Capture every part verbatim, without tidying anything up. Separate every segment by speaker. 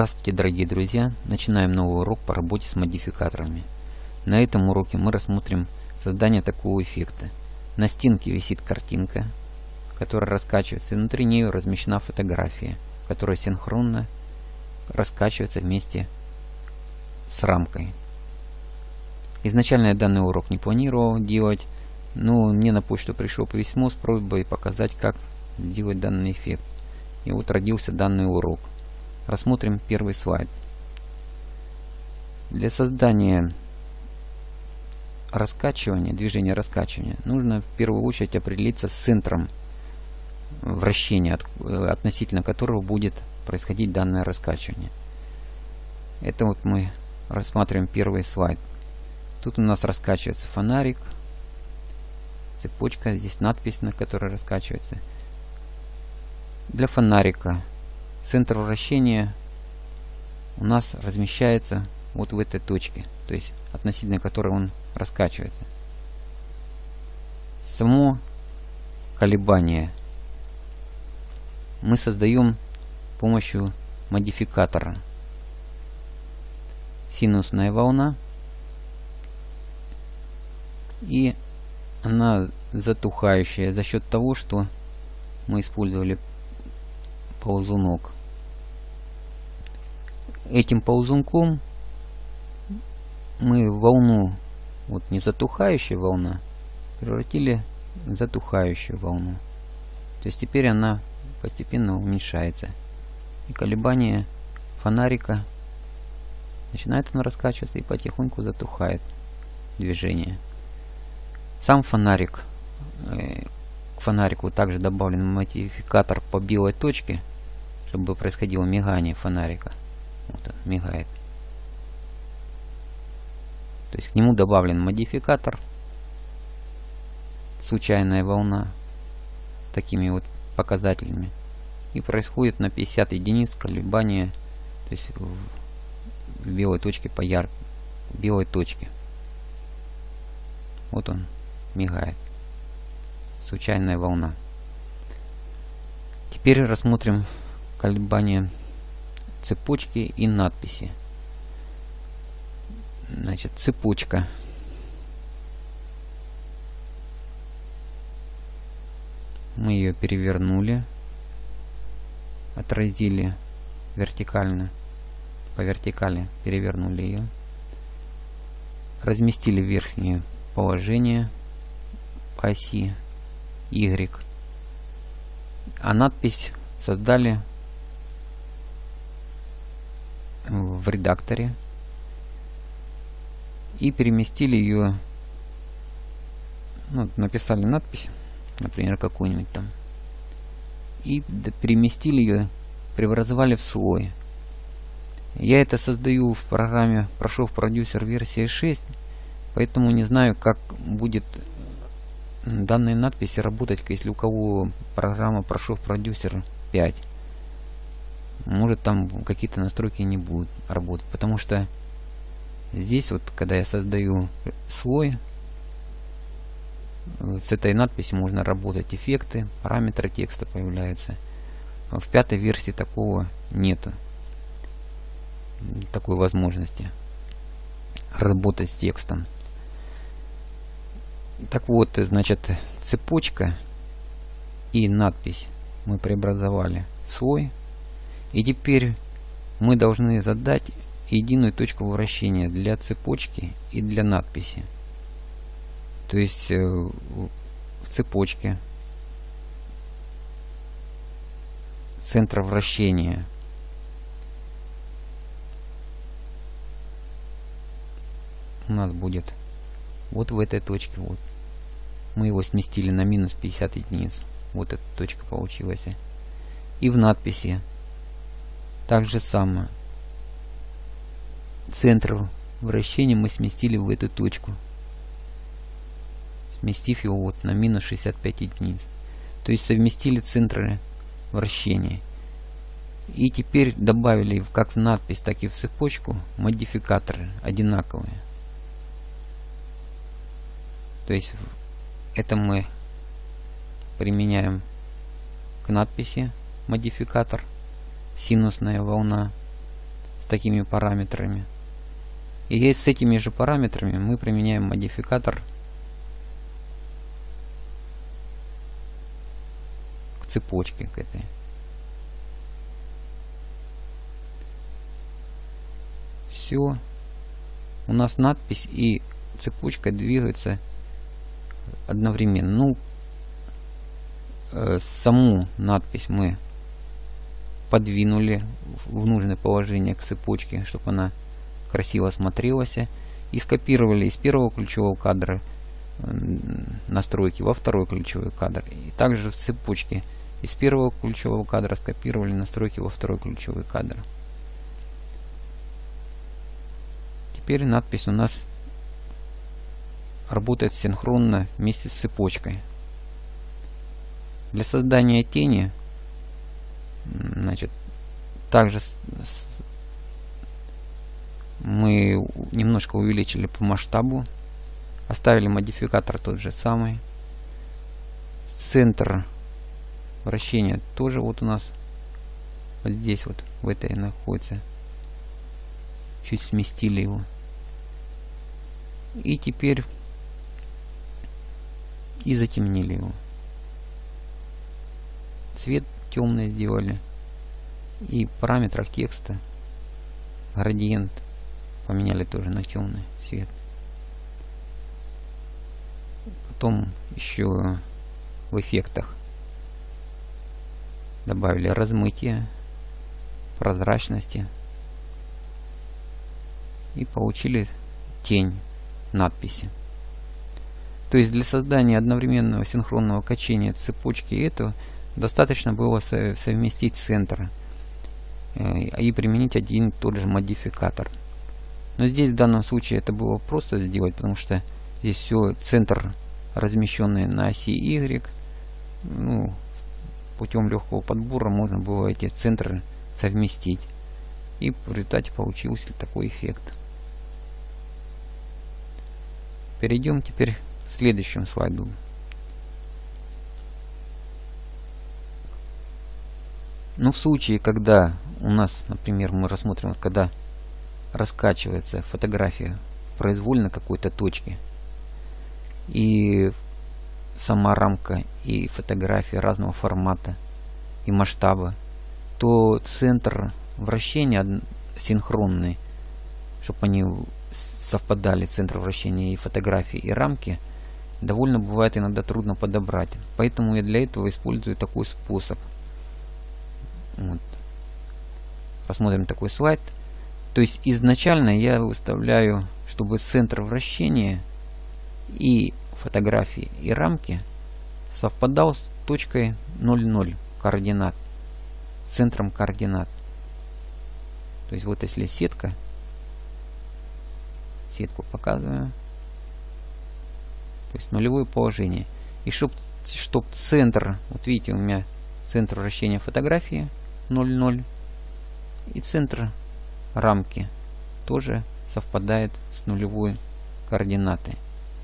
Speaker 1: Здравствуйте, дорогие друзья! Начинаем новый урок по работе с модификаторами. На этом уроке мы рассмотрим создание такого эффекта. На стенке висит картинка, которая раскачивается, и внутри нее размещена фотография, которая синхронно раскачивается вместе с рамкой. Изначально я данный урок не планировал делать, но мне на почту пришло письмо с просьбой показать, как сделать данный эффект. И вот родился данный урок. Рассмотрим первый слайд. Для создания раскачивания, движения раскачивания, нужно в первую очередь определиться с центром вращения, от, относительно которого будет происходить данное раскачивание. Это вот мы рассматриваем первый слайд. Тут у нас раскачивается фонарик, цепочка, здесь надпись, на которой раскачивается. Для фонарика центр вращения у нас размещается вот в этой точке, то есть относительно которой он раскачивается. Само колебание мы создаем с помощью модификатора. Синусная волна, и она затухающая за счет того, что мы использовали ползунок. Этим ползунком мы волну, вот не затухающая волна, превратили в затухающую волну. То есть теперь она постепенно уменьшается. И колебание фонарика начинает он раскачиваться и потихоньку затухает движение. Сам фонарик, э, к фонарику также добавлен модификатор по белой точке, чтобы происходило мигание фонарика. Вот он мигает. То есть к нему добавлен модификатор, случайная волна, с такими вот показателями. И происходит на пятьдесят единиц колебания, то есть в, в белой точке по яр... белой точке. Вот он мигает. Случайная волна. Теперь рассмотрим колебания цепочки и надписи. Значит, цепочка. Мы ее перевернули, отразили вертикально, по вертикали перевернули ее, разместили верхнее положение по оси Y, а надпись создали в редакторе и переместили ее, ну, написали надпись, например, какую-нибудь там, и переместили ее, преобразовали в слой. Я это создаю в программе Photoshop Producer версия шесть, поэтому не знаю, как будет данные надписи работать, если у кого программа Photoshop Producer пять. Может, там какие-то настройки не будут работать, потому что здесь вот, когда я создаю слой, с этой надписью можно работать, эффекты, параметры текста появляются. В пятой версии такого нету, такой возможности работать с текстом. Так вот, значит, цепочка и надпись мы преобразовали в слой. И теперь мы должны задать единую точку вращения для цепочки и для надписи. То есть э, в цепочке центр вращения у нас будет вот в этой точке. Вот. Мы его сместили на минус пятьдесят единиц. Вот эта точка получилась. И в надписи так же самое. Центр вращения мы сместили в эту точку, сместив его вот на минус шестьдесят пять единиц. То есть совместили центры вращения. И теперь добавили как в надпись, так и в цепочку модификаторы одинаковые. То есть это мы применяем к надписи модификатор, синусная волна, такими параметрами. И с этими же параметрами мы применяем модификатор к цепочке, к этой. Все. У нас надпись и цепочка двигаются одновременно. Ну, э, саму надпись мы подвинули в нужное положение к цепочке, чтобы она красиво смотрелась, и скопировали из первого ключевого кадра настройки во второй ключевой кадр. И также в цепочке из первого ключевого кадра скопировали настройки во второй ключевой кадр. Теперь надпись у нас работает синхронно вместе с цепочкой. Для создания тени, значит, также мы немножко увеличили по масштабу, оставили модификатор тот же самый. Центр вращения тоже вот у нас вот здесь вот в этой находится. Чуть сместили его. И теперь и затемнили его. Цвет темный сделали. И в параметрах текста градиент поменяли тоже на темный цвет. Потом еще в эффектах добавили размытие, прозрачности и получили тень надписи. То есть для создания одновременного синхронного качения цепочки этого достаточно было совместить центр и применить один и тот же модификатор. Но здесь в данном случае это было просто сделать, потому что здесь все центр, размещенный на оси Y. Ну, путем легкого подбора можно было эти центры совместить. И в результате получился такой эффект. Перейдем теперь к следующему слайду. Ну, в случае, когда у нас, например, мы рассмотрим, вот, когда раскачивается фотография в произвольно какой-то точке, и сама рамка и фотография разного формата и масштаба, то центр вращения синхронный, чтобы они совпадали, центр вращения и фотографии, и рамки, довольно бывает иногда трудно подобрать. Поэтому я для этого использую такой способ. Вот. Посмотрим такой слайд. То есть изначально я выставляю, чтобы центр вращения и фотографии, и рамки совпадал с точкой ноль ноль координат, центром координат. То есть вот если сетка, сетку показываю, то есть нулевое положение. И чтобы чтоб центр, вот видите, у меня центр вращения фотографии ноль ноль, и центр рамки тоже совпадает с нулевой координатой.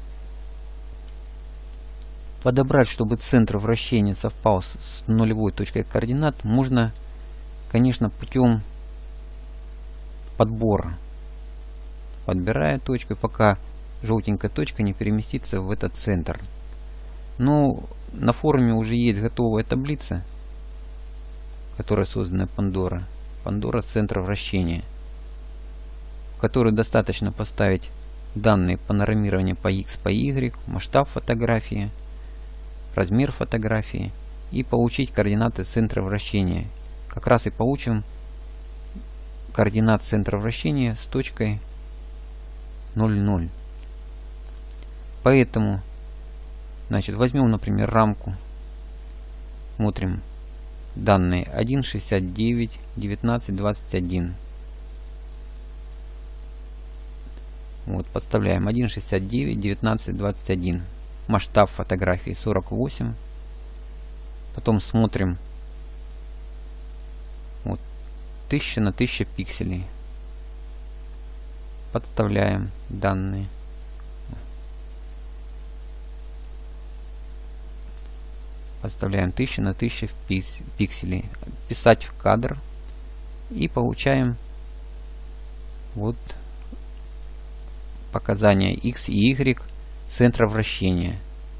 Speaker 1: Подобрать, чтобы центр вращения совпал с нулевой точкой координат, можно, конечно, путем подбора. Подбирая точку, пока желтенькая точка не переместится в этот центр. Но на форуме уже есть готовая таблица, которая создана Pandora. Pandora центра вращения, в которой достаточно поставить данные панорамирования по X, по Y, масштаб фотографии, размер фотографии и получить координаты центра вращения. Как раз и получим координат центра вращения с точкой ноль ноль. Поэтому, значит, возьмем, например, рамку. Смотрим данные один шестьдесят девять девятнадцать двадцать один. Вот, подставляем один шестьдесят девять девятнадцать двадцать один. Масштаб фотографии сорок восемь. Потом смотрим, вот, тысяча на тысячу пикселей. Подставляем данные. Подставляем тысяча на тысячу пикселей. Писать в кадр. И получаем Вот показания X и Y центра вращения.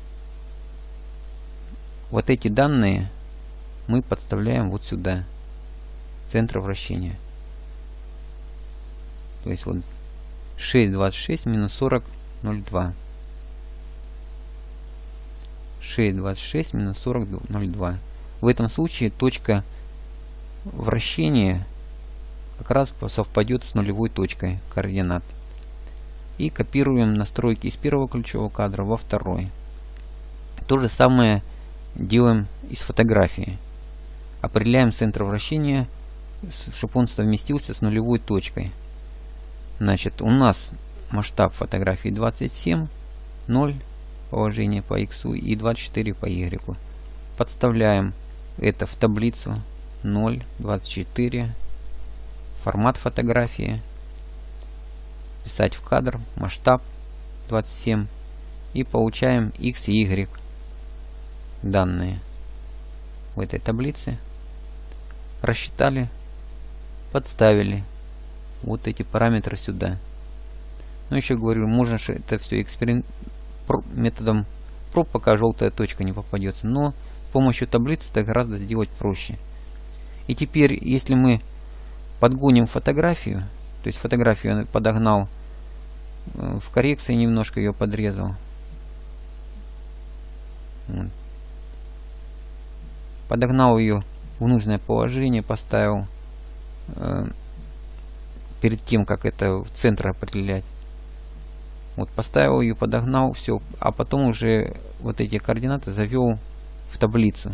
Speaker 1: Вот эти данные мы подставляем вот сюда, центр вращения. То есть вот шесть двадцать шесть минус сорок ноль два. шесть двадцать шесть минус сорок ноль два. В этом случае точка вращения как раз совпадет с нулевой точкой координат. И копируем настройки из первого ключевого кадра во второй. То же самое делаем из фотографии. Определяем центр вращения, чтобы он совместился с нулевой точкой. Значит, у нас масштаб фотографии двадцать семь, ноль положение по X и двадцать четыре по Y. Подставляем это в таблицу ноль, двадцать четыре, формат фотографии, писать в кадр, масштаб двадцать семь и получаем X и Y данные в этой таблице. Рассчитали, подставили вот эти параметры сюда. Ну, еще говорю, можно же это все эксперим... методом проб, пока желтая точка не попадется. Но с помощью таблицы это гораздо сделать проще. И теперь, если мы подгоним фотографию, то есть фотографию я подогнал в коррекции, немножко ее подрезал. Вот. Подогнал ее в нужное положение, поставил э, перед тем, как это в центр определять. Вот, поставил ее, подогнал, все, а потом уже вот эти координаты завел в таблицу.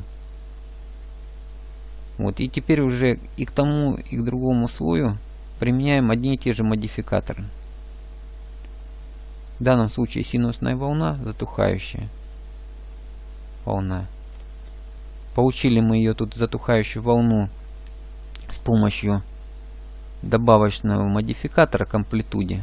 Speaker 1: Вот, и теперь уже и к тому, и к другому слою применяем одни и те же модификаторы. В данном случае синусная волна, затухающая волна. Получили мы ее тут, затухающую волну, с помощью добавочного модификатора к амплитуде.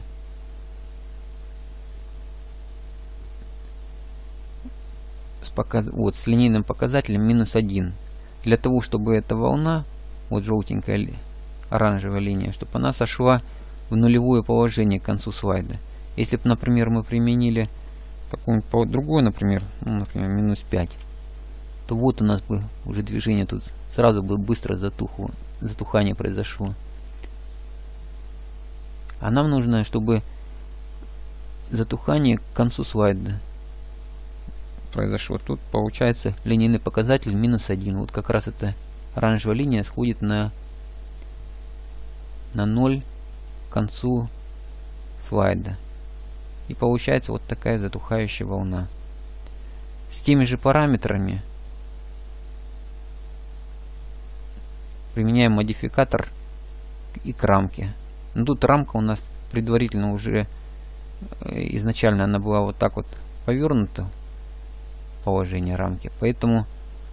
Speaker 1: С, показ... вот, с линейным показателем минус один. Для того, чтобы эта волна, вот желтенькая оранжевая линия, чтобы она сошла в нулевое положение к концу слайда. Если бы, например, мы применили какое-нибудь другое, например, ну, например, минус пять, то вот у нас бы уже движение тут сразу бы быстро затухло, затухание произошло. А нам нужно, чтобы затухание к концу слайда произошло. Тут получается линейный показатель минус один. Вот как раз эта оранжевая линия сходит на, на ноль к концу слайда. И получается вот такая затухающая волна. С теми же параметрами применяем модификатор и к рамке. Но тут рамка у нас предварительно уже изначально она была вот так вот повернута, положение рамки, поэтому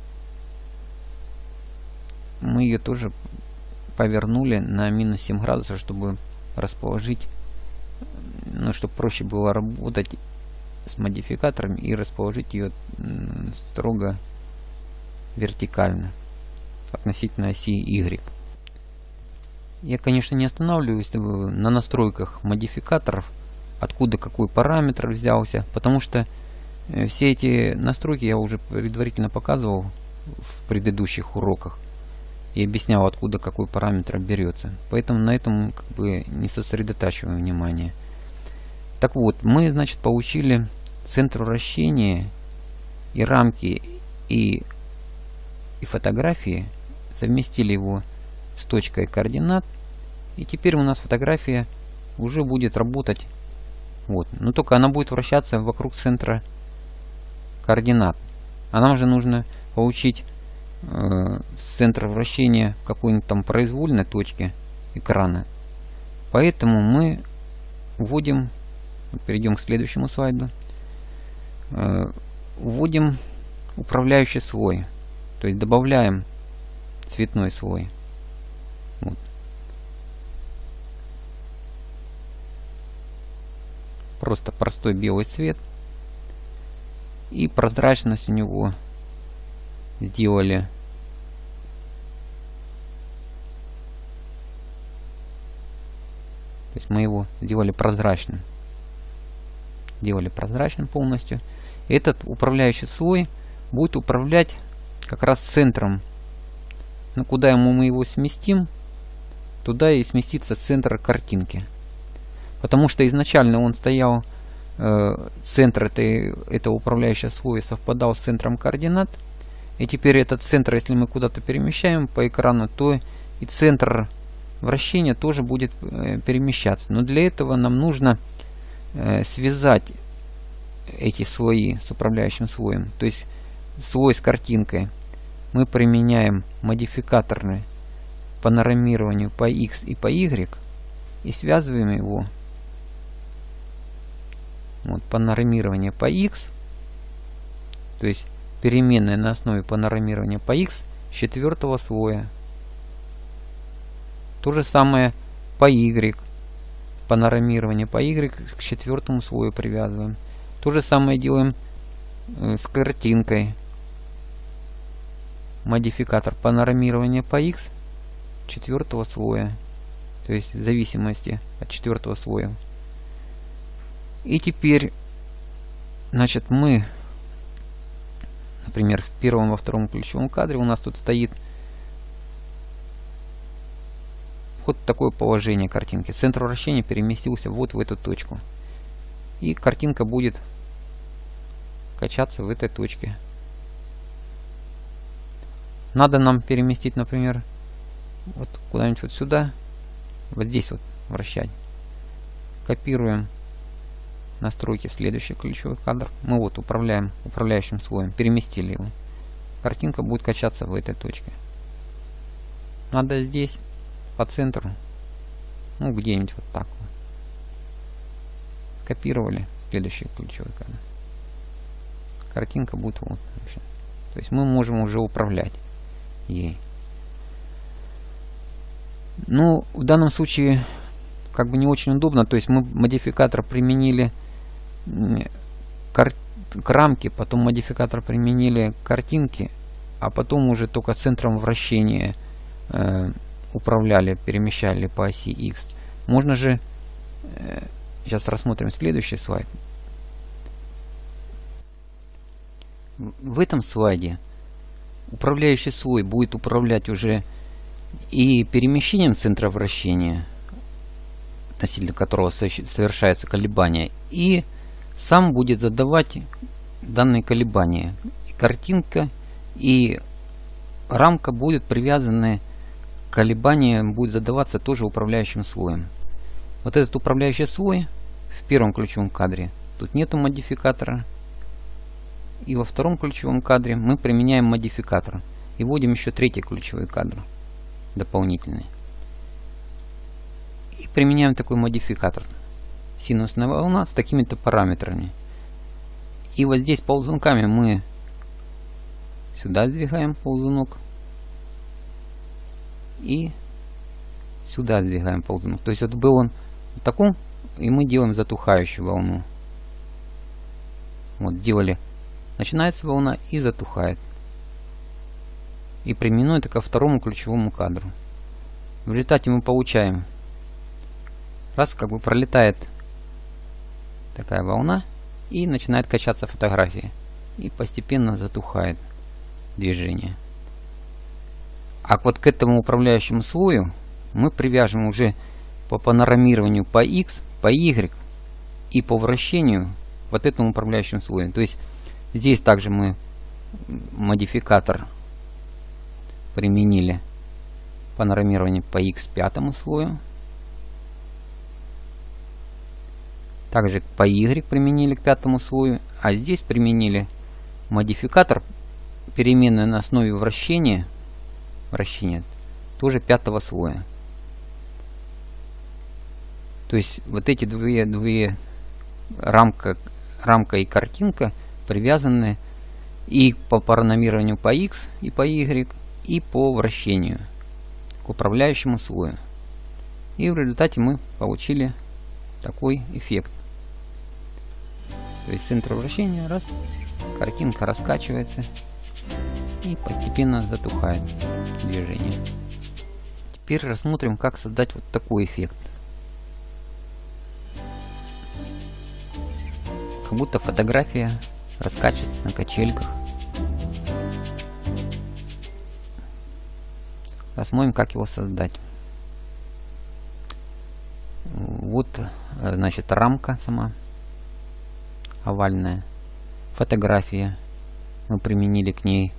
Speaker 1: мы ее тоже повернули на минус семь градусов, чтобы расположить, ну, чтобы проще было работать с модификатором и расположить ее строго вертикально относительно оси Y. Я, конечно, не останавливаюсь на настройках модификаторов, откуда какой параметр взялся, потому что все эти настройки я уже предварительно показывал в предыдущих уроках и объяснял, откуда какой параметр берется. Поэтому на этом как бы не сосредотачиваем внимание. Так вот, мы, значит, получили центр вращения и рамки, и, и фотографии, совместили его с точкой координат, и теперь у нас фотография уже будет работать. Вот. Но только она будет вращаться вокруг центра координат. А нам же нужно получить э, центр вращения какой-нибудь там произвольной точки экрана. Поэтому мы вводим, перейдем к следующему слайду, э, вводим управляющий слой. То есть добавляем цветной слой. Вот. Просто простой белый цвет. И прозрачность у него сделали есть мы его сделали прозрачным. Делали прозрачным полностью. Этот управляющий слой будет управлять как раз центром. Но куда ему мы его сместим, туда и сместится центр картинки. Потому что изначально он стоял, э, центр этой, этого управляющего слоя совпадал с центром координат. И теперь этот центр, если мы куда-то перемещаем по экрану, то и центр вращения тоже будет э, перемещаться. Но для этого нам нужно э, связать эти слои с управляющим слоем. То есть слой с картинкой мы применяем модификаторы панорамированию по X и по Y и связываем его. Вот, панорамирование по X, то есть переменная на основе панорамирования по X четвертого слоя. То же самое по Y. Панорамирование по Y к четвертому слою привязываем. То же самое делаем э, с картинкой. Модификатор панорамирования по X четвертого слоя. То есть в зависимости от четвертого слоя. И теперь, значит, мы, например, в первом, во втором ключевом кадре у нас тут стоит вот такое положение картинки. Центр вращения переместился вот в эту точку. И картинка будет качаться в этой точке. Надо нам переместить, например, вот куда-нибудь вот сюда. Вот здесь вот вращать. Копируем настройки в следующий ключевой кадр. Мы вот управляем управляющим слоем. Переместили его. Картинка будет качаться в этой точке. Надо здесь по центру. Ну, где-нибудь вот так вот. Копировали следующий ключевой кадр. Картинка будет вот. То есть мы можем уже управлять ей. Ну, в данном случае как бы не очень удобно. То есть мы модификатор применили к рамке, потом модификатор применили к картинке, а потом уже только центром вращения э, управляли, перемещали по оси X. Можно же, э, сейчас рассмотрим следующий слайд. В этом слайде управляющий слой будет управлять уже и перемещением центра вращения, относительно которого совершается колебание, и сам будет задавать данные колебания. И картинка и рамка будут привязаны, колебания будет задаваться тоже управляющим слоем. Вот этот управляющий слой в первом ключевом кадре, тут нету модификатора. И во втором ключевом кадре мы применяем модификатор. И вводим еще третий ключевой кадр, дополнительный. И применяем такой модификатор. Синусная волна с такими-то параметрами. И вот здесь ползунками мы сюда сдвигаем ползунок. И сюда сдвигаем ползунок. То есть вот был он в таком, и мы делаем затухающую волну. Вот делали. Начинается волна и затухает. И примену это ко второму ключевому кадру. В результате мы получаем, раз как бы пролетает такая волна и начинает качаться фотография. И постепенно затухает движение. А вот к этому управляющему слою мы привяжем уже по панорамированию по X, по Y и по вращению вот этому управляющему слою. То есть здесь также мы модификатор применили панорамирование по X пятому слою. Также по Y применили к пятому слою. А здесь применили модификатор переменная на основе вращения, вращения тоже пятого слоя. То есть вот эти две, две рамка, рамка и картинка привязаны и по панорамированию по X и по Y, и по вращению к управляющему слою. И в результате мы получили такой эффект. То есть центр вращения, раз, картинка раскачивается и постепенно затухает движение. Теперь рассмотрим, как создать вот такой эффект. как будто фотография раскачивается на качельках. Посмотрим, как его создать. Вот, значит, рамка сама овальная, фотография. Мы применили к ней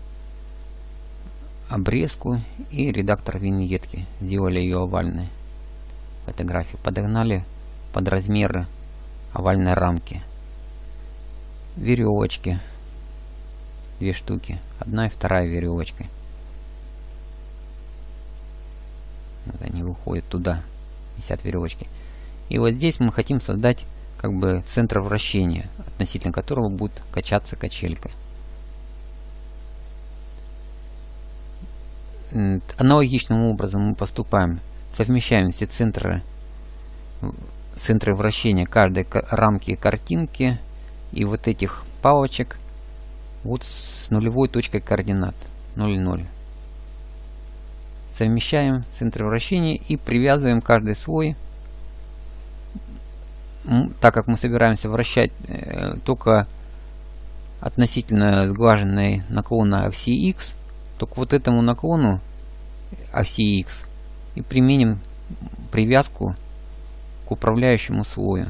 Speaker 1: обрезку и редактор виньетки. Сделали ее овальной фотографию. Подогнали под размеры овальной рамки. Веревочки. Две штуки. Одна и вторая веревочка. Вот они выходят туда. Висят веревочки. И вот здесь мы хотим создать как бы центр вращения, относительно которого будет качаться качелька. Аналогичным образом мы поступаем. Совмещаем все центры, центры вращения каждой рамки картинки и вот этих палочек вот с нулевой точкой координат ноль ноль. Совмещаем центры вращения и привязываем каждый слой. Так как мы собираемся вращать э, только относительно сглаженной наклона оси X, то к вот этому наклону оси X и применим привязку к управляющему слою.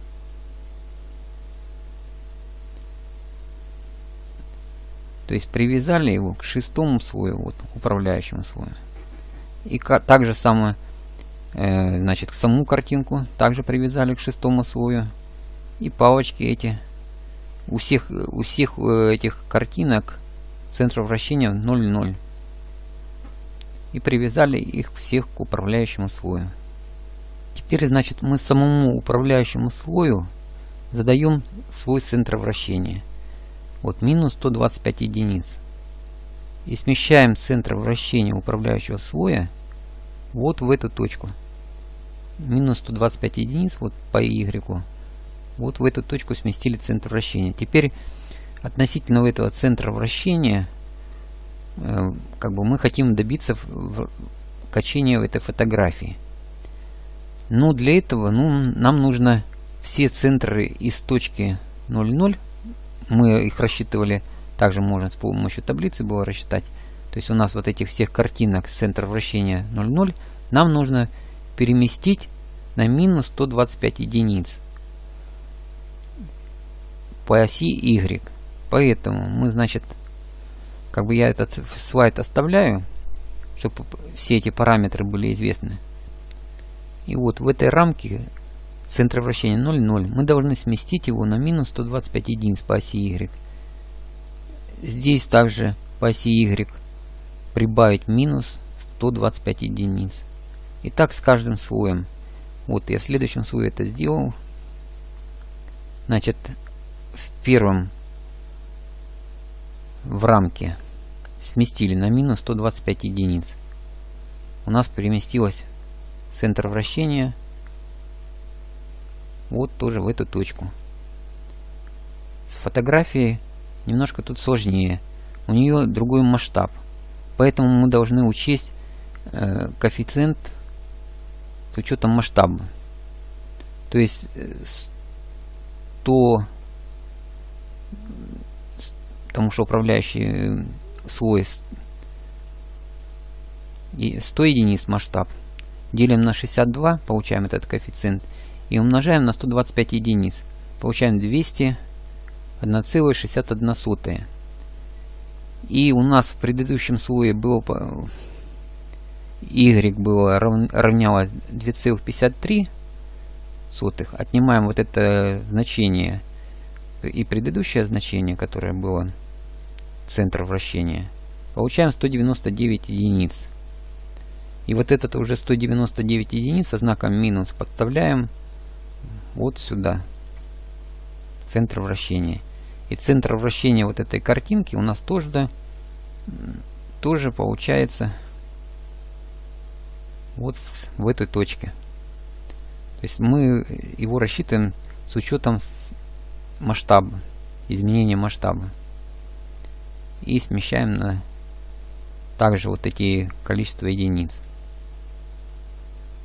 Speaker 1: То есть привязали его к шестому слою, вот, управляющему слою. И также самое, э, значит, саму картинку также привязали к шестому слою. И палочки эти у всех, у всех этих картинок центр вращения ноль ноль. И привязали их всех к управляющему слою. Теперь, значит, мы самому управляющему слою задаем свой центр вращения. Вот минус сто двадцать пять единиц. И смещаем центр вращения управляющего слоя вот в эту точку. Минус сто двадцать пять единиц вот по Y. Вот в эту точку сместили центр вращения. Теперь относительно этого центра вращения э, как бы мы хотим добиться в, в, качения в этой фотографии. Но для этого ну, нам нужно все центры из точки ноль ноль. Мы их рассчитывали, также можно с помощью таблицы было рассчитать. То есть у нас вот этих всех картинок с центра вращения ноль ноль нам нужно переместить на минус сто двадцать пять единиц по оси Y. Поэтому мы, значит, как бы я этот слайд оставляю, чтобы все эти параметры были известны. И вот в этой рамке центра вращения ноль ноль мы должны сместить его на минус сто двадцать пять единиц по оси Y. Здесь также по оси Y прибавить минус сто двадцать пять единиц. И так с каждым слоем. Вот я в следующем слое это сделал. Значит, в первом в рамке сместили на минус сто двадцать пять единиц. У нас переместилось центр вращения вот тоже в эту точку. С фотографией немножко тут сложнее. У нее другой масштаб. Поэтому мы должны учесть э, коэффициент с учетом масштаба. То есть сто, потому что управляющий слой сто единиц масштаб. Делим на шестьдесят два, получаем этот коэффициент. И умножаем на сто двадцать пять единиц. Получаем двести одна целая шестьдесят одна сотая. И у нас в предыдущем слое было Y было равнялось две целых пятьдесят три сотых. Отнимаем вот это значение и предыдущее значение, которое было центр вращения. Получаем сто девяносто девять единиц. И вот этот уже сто девяносто девять единиц со знаком минус подставляем вот сюда. Центр вращения. И центр вращения вот этой картинки у нас тоже, да, тоже получается вот в этой точке. То есть мы его рассчитываем с учетом масштаба, изменения масштаба. И смещаем на также вот эти количество единиц.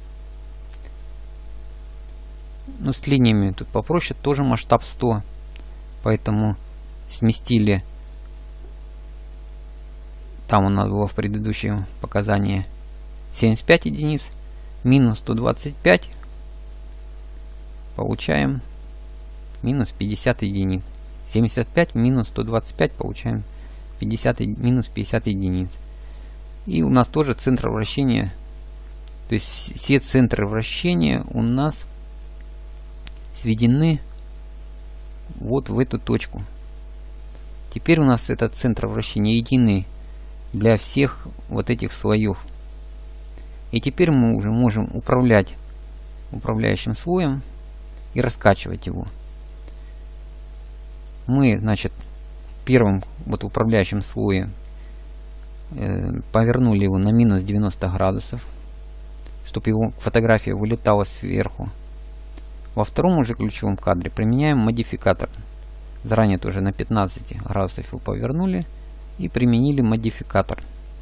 Speaker 1: Ну, с линиями тут попроще, тоже масштаб сто. Поэтому сместили. Там у нас было в предыдущем показании семьдесят пять единиц. Минус сто двадцать пять. Получаем минус пятьдесят единиц. семьдесят пять минус сто двадцать пять получаем пятьдесят, минус пятьдесят единиц. И у нас тоже центр вращения. То есть все центры вращения у нас сведены вот в эту точку. Теперь у нас этот центр вращения единый для всех вот этих слоев. И теперь мы уже можем управлять управляющим слоем и раскачивать его. Мы, значит, первым вот управляющим слоем э, повернули его на минус девяносто градусов, чтобы его фотография вылетала сверху. Во втором уже ключевом кадре применяем модификатор. Заранее тоже на пятнадцать градусов его повернули и применили модификатор.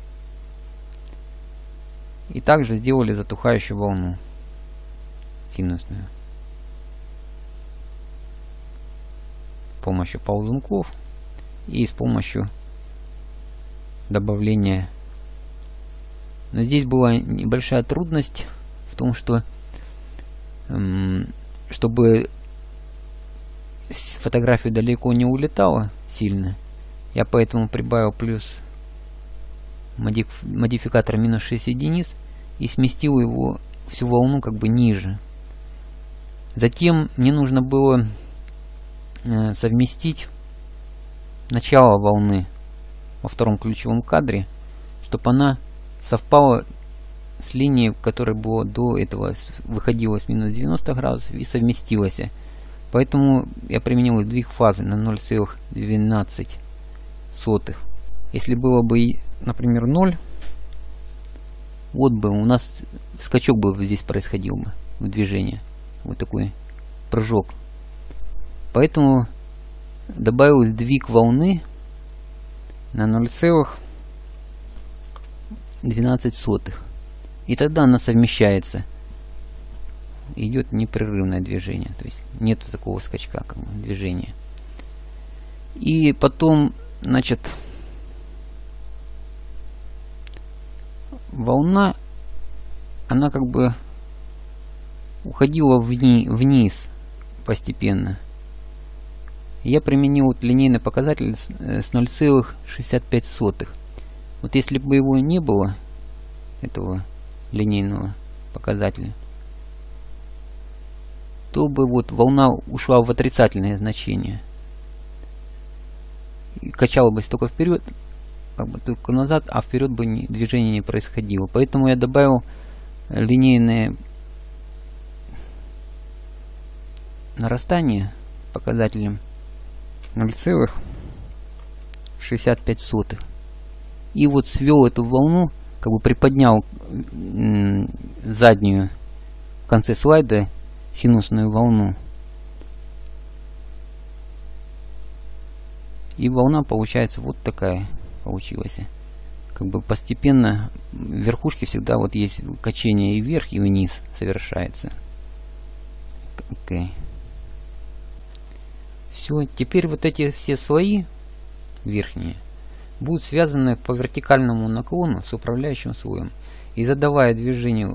Speaker 1: И также сделали затухающую волну синусную с помощью ползунков и с помощью добавления. Но здесь была небольшая трудность в том, что эм, чтобы фотография далеко не улетала сильно, я поэтому прибавил плюс модиф модификатор минус шесть единиц и сместил его всю волну как бы ниже. Затем мне нужно было э, совместить начало волны во втором ключевом кадре, чтобы она совпала с линией, которая была до этого, выходила с минус девяносто градусов и совместилась. Поэтому я применил сдвиг фазы на ноль целых двенадцать сотых. Если было бы, например, ноль, вот бы у нас скачок бы здесь происходил бы в движении. Вот такой прыжок. Поэтому добавил сдвиг волны на ноль целых двенадцать сотых. И тогда она совмещается. Идет непрерывное движение. То есть нет такого скачка, как бы, движения. И потом, значит, волна, она как бы уходила вни, вниз постепенно. Я применил вот линейный показатель с, с ноль целых шестьдесят пять сотых. Вот если бы его не было, этого линейного показателя, то бы вот волна ушла в отрицательное значение. И качала бы только вперед, как бы только назад, а вперед бы не, движение не происходило. Поэтому я добавил линейное нарастание показателем ноль целых шестьдесят пять сотых. И вот свел эту волну, как бы приподнял заднюю в конце слайда синусную волну. И волна получается вот такая получилась. Как бы постепенно в верхушке всегда вот есть качение и вверх, и вниз совершается. Okay. Все, теперь вот эти все слои верхние будут связаны по вертикальному наклону с управляющим слоем. И задавая движение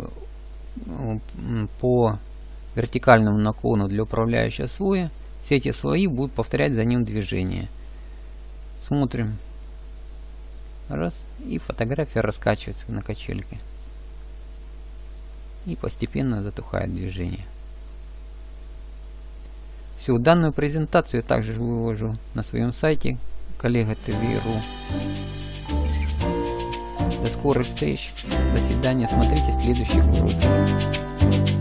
Speaker 1: по вертикальному наклону для управляющего слоя, все эти слои будут повторять за ним движение. Смотрим. Раз. И фотография раскачивается на качельке. И постепенно затухает движение. Все, данную презентацию я также выложу на своем сайте коллега тэ вэ точка ру. До скорых встреч. До свидания. Смотрите следующий урок.